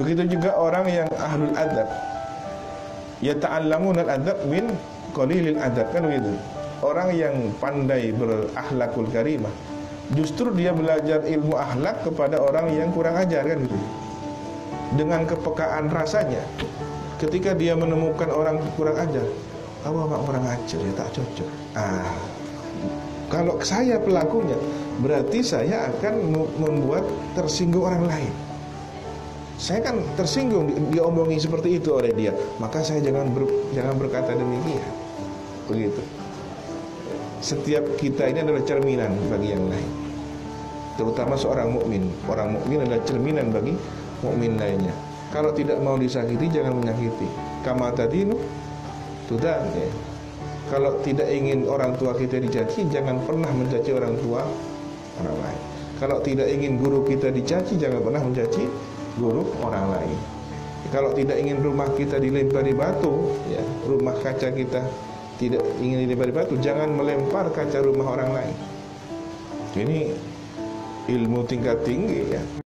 Begitu juga orang yang ahlul adab, yata'allamuna al-adab min qalilil adab, kan begitu. Orang yang pandai berakhlakul karimah, justru dia belajar ilmu akhlak kepada orang yang kurang ajar, kan gitu. Dengan kepekaan rasanya, ketika dia menemukan orang kurang ajar, Bapak kurang ajar ya, tak cocok. Kalau saya pelakunya, berarti saya akan membuat tersinggung orang lain. Saya kan tersinggung, diomongi seperti itu oleh dia, maka saya jangan berkata demikian. Begitu. Setiap kita ini adalah cerminan bagi yang lain, terutama seorang mukmin. Orang mukmin adalah cerminan bagi mukmin lainnya. Kalau tidak mau disakiti, jangan menyakiti. Kama tadinu tudan, ya. Kalau tidak ingin orang tua kita dicaci, jangan pernah mencaci orang tua orang lain. Kalau tidak ingin guru kita dicaci, jangan pernah mencaci guru orang lain. Kalau tidak ingin rumah kita dilempari batu, ya, rumah kaca kita tidak ingin dilempari batu, jangan melempar kaca rumah orang lain. Ini ilmu tingkat tinggi, ya.